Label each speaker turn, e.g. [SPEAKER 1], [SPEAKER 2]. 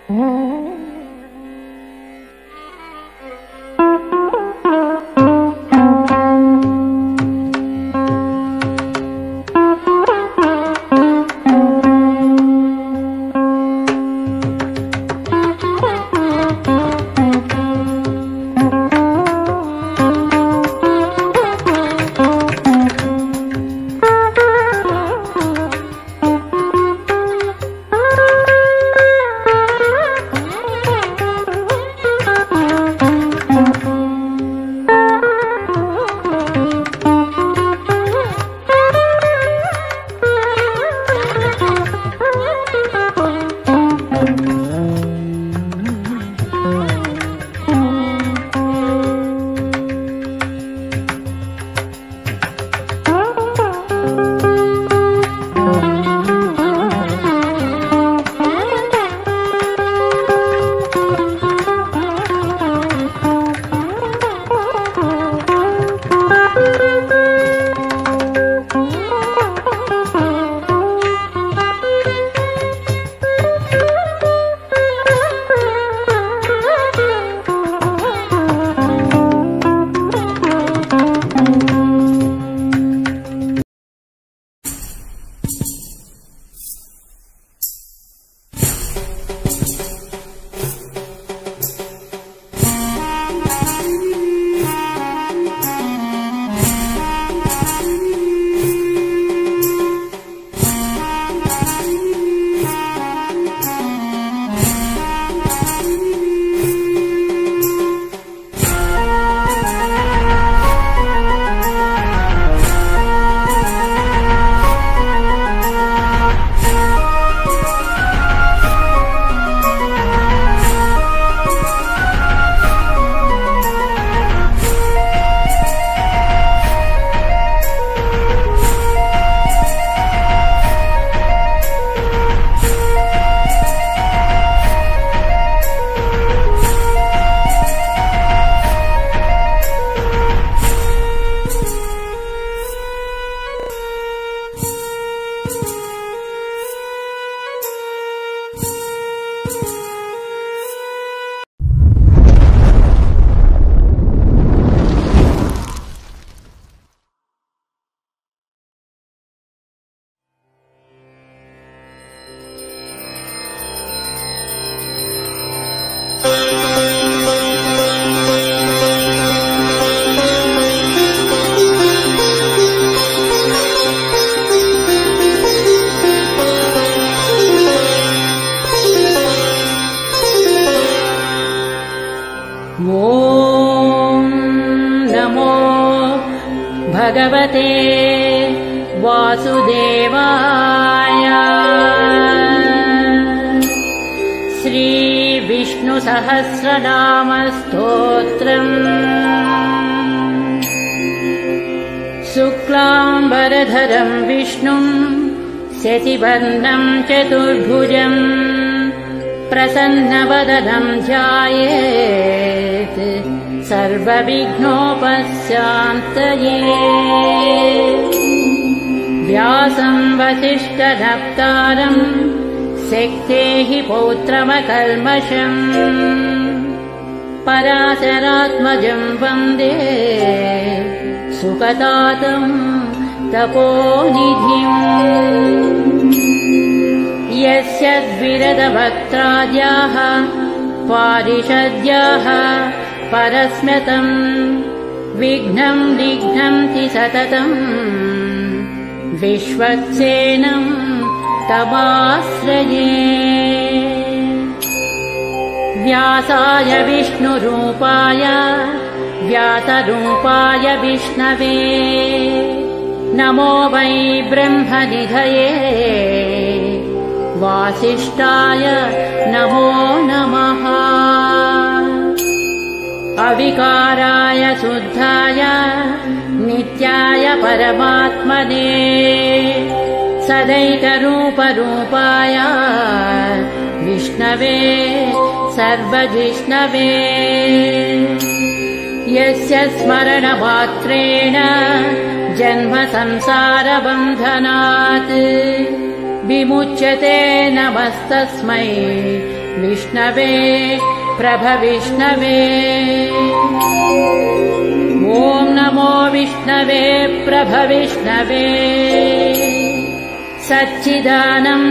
[SPEAKER 1] भगवते वासुदेवाय। श्री विष्णु सहस्रनाम स्तोत्रम्। शुक्लाम्बरधरं विष्णुं शशिवर्णं चतुर्भुजं प्रसन्नवदनं ध्यायेत् सर्वविघ्नोपशान्तये। व्यासं वसिष्ठनप्तारं शक्तेः पौत्रमकल्मषम् पराशरात्मजं वन्दे सुखदातं तपोनिधिम्। यस्य द्विरदवक्त्राद्याः पारिषद्याः परस्म्यतं विघ्नं निघ्नन्ति सततम् विश्वक्सेनं तमाश्रये। व्यासाय विष्णुरूपाय व्यासरूपाय विष्णवे नमो वै ब्रह्मनिधये वासिष्ठाय नमो नमः। अविकाराय शुद्धाय नित्याय परमात्मने सदैकरूपरूपाय विष्णवे सर्वजिष्णवे। यस्य स्मरणमात्रेण जन्म संसारबन्धनात् विमुच्यते नमस्तस्मै विष्णवे प्रभविष्णवे। ॐ नमो विष्णवे प्रभविष्णवे। सच्चिदानम्